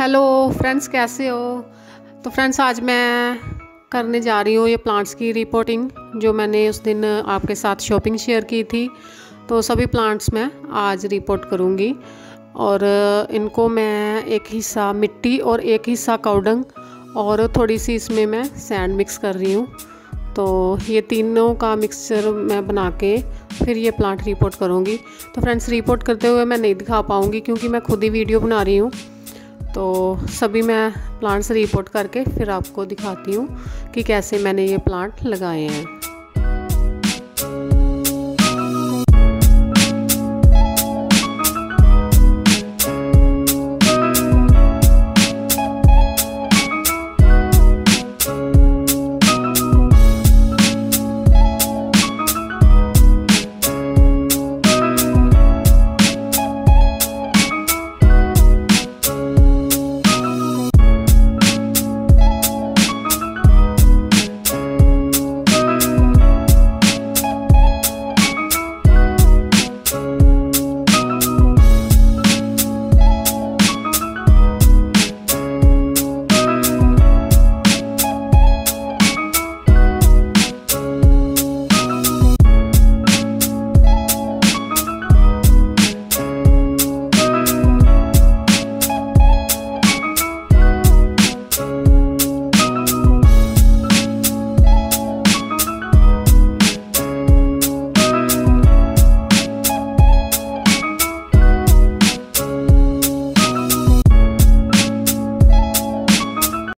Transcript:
Hello friends, कैसे हो। तो फ्रेंड्स, आज मैं करने जा रही हूँ ये प्लांट्स की रिपोर्टिंग, जो मैंने उस दिन आपके साथ शॉपिंग शेयर की थी। तो सभी प्लांट्स मैं आज रिपोर्ट करूँगी और इनको मैं एक हिस्सा मिट्टी और एक हिस्सा काउडंग और थोड़ी सी इसमें मैं सैंड मिक्स कर रही हूँ। तो ये तीनों का मिक्सचर मैं बना के फिर ये प्लांट रिपोर्ट करूँगी। तो फ्रेंड्स, रिपोर्ट करते हुए मैं नहीं दिखा पाऊँगी क्योंकि मैं खुद ही वीडियो बना रही हूँ। तो सभी मैं प्लांट्स रिपोर्ट करके फिर आपको दिखाती हूँ कि कैसे मैंने ये प्लांट लगाए हैं।